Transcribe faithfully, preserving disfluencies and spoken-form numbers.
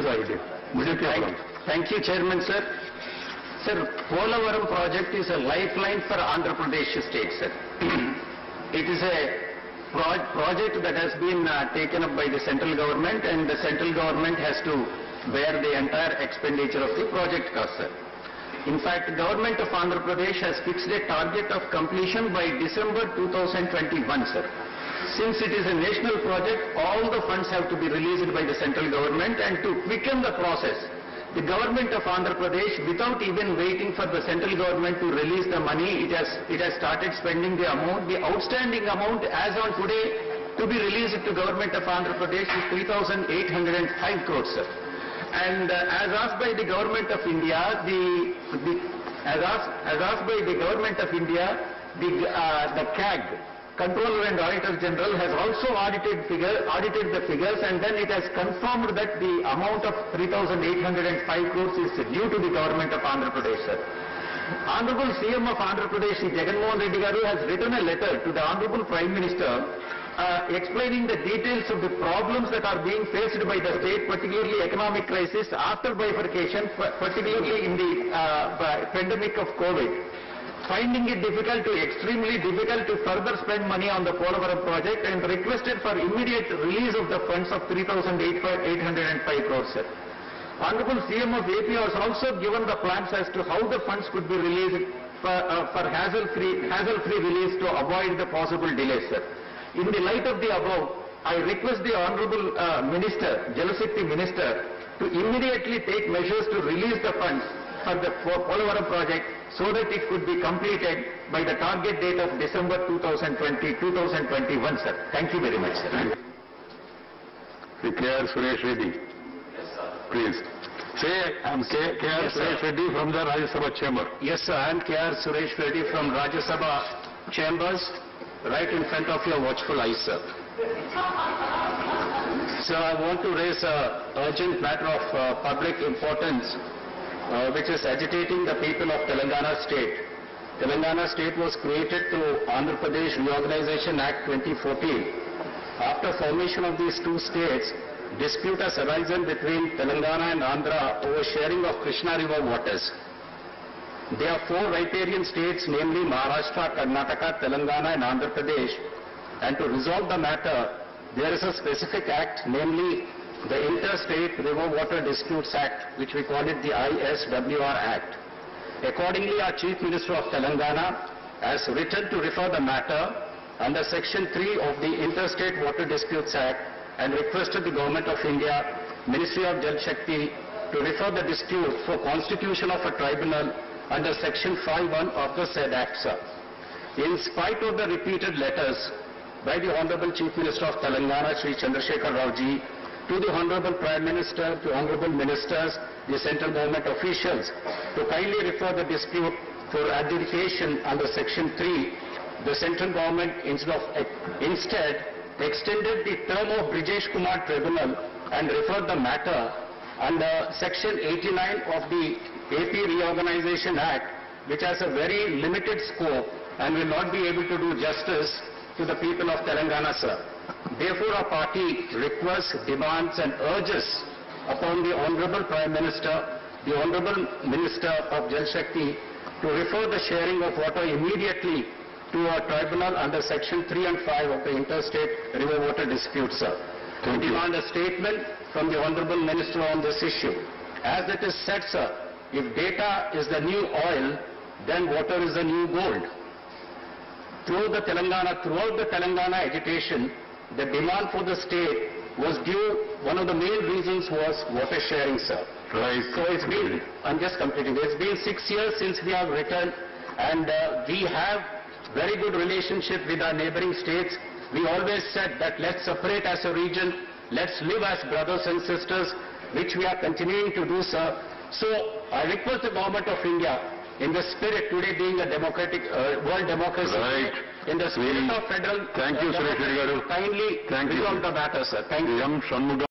Thank, thank you, Chairman, sir. Sir, Polavaram project is a lifeline for Andhra Pradesh state, sir. It is a pro project that has been uh, taken up by the central government, and the central government has to bear the entire expenditure of the project cost, sir. In fact, the government of Andhra Pradesh has fixed a target of completion by December two thousand twenty-one, sir. Since it is a national project, all the funds have to be released by the central government, and to quicken the process, the government of Andhra Pradesh, without even waiting for the central government to release the money, it has, it has started spending the amount. The outstanding amount as on today to be released to government of Andhra Pradesh is three thousand eight hundred five crores, sir. And uh, as asked by the government of India, the, the as, asked, as asked by the government of India, the, uh, the C A G, Controller and Auditor General, has also audited figure, audited the figures, and then it has confirmed that the amount of three thousand eight hundred five crores is due to the government of Andhra Pradesh, sir. Honorable C M of Andhra Pradesh, Jagan Mohan Reddy Garu, has written a letter to the Honorable Prime Minister uh, explaining the details of the problems that are being faced by the state, particularly economic crisis after bifurcation, particularly in the uh, pandemic of COVID. Finding it difficult to extremely difficult to further spend money on the Polavaram project, and requested for immediate release of the funds of three thousand eight hundred five crores, sir. Honorable C M of A P has also given the plans as to how the funds could be released for, uh, for hassle-free hassle-free release to avoid the possible delays, sir. In the light of the above, I request the Honorable uh, Minister, Jal Shakti Minister, to immediately take measures to release the funds for the Polavaram project, so that it could be completed by the target date of December two thousand twenty, two thousand twenty-one, sir. Thank you very much, sir. K R Suresh Reddy. Yes, sir. Please. Say, I am K R Yes, Suresh sir. Reddy from the Rajya Sabha chamber. Yes, sir. I am K R Suresh Reddy from Rajya Sabha chambers, right in front of your watchful eyes, sir. So I want to raise a urgent matter of uh, public importance, Uh, which is agitating the people of Telangana state. Telangana state was created through Andhra Pradesh Reorganization Act twenty fourteen. After formation of these two states, dispute has arisen between Telangana and Andhra over sharing of Krishna river waters. There are four riparian states, namely Maharashtra, Karnataka, Telangana and Andhra Pradesh, and to resolve the matter, there is a specific act, namely the Interstate River Water Disputes Act, which we call it the I S W R Act. Accordingly, our Chief Minister of Telangana has written to refer the matter under Section three of the Interstate Water Disputes Act, and requested the Government of India, Ministry of Jal Shakti, to refer the dispute for constitution of a tribunal under Section five one of the said Act, sir. In spite of the repeated letters by the Honorable Chief Minister of Telangana, Shri Chandrasekhar Rao ji, to the Honorable Prime Minister, to Honorable Ministers, the central government officials, to kindly refer the dispute for adjudication under Section three, the central government instead, of, instead extended the term of Brijesh Kumar Tribunal and referred the matter under Section eighty-nine of the A P Reorganization Act, which has a very limited scope and will not be able to do justice to the people of Telangana, sir. Therefore, our party requests, demands and urges upon the Honorable Prime Minister, the Honorable Minister of Jal Shakti, to refer the sharing of water immediately to a tribunal under Section three and five of the Interstate River Water Disputes, sir. We demand a statement from the Honorable Minister on this issue. As it is said, sir, if data is the new oil, then water is the new gold. Through the Telangana, throughout the Telangana agitation, the demand for the state was due, one of the main reasons was water sharing, sir. Right. So it's been, I'm just completing, it's been six years since we have returned, and uh, we have very good relationship with our neighboring states. We always said that let's separate as a region, let's live as brothers and sisters, which we are continuing to do, sir. So I request the Government of India, in the spirit today being a democratic, uh, world democracy, right. in the spirit we, of federal, thank you, uh, Suresh Reddy Garu. kindly Thank resolve you. the matter, sir. Thank you.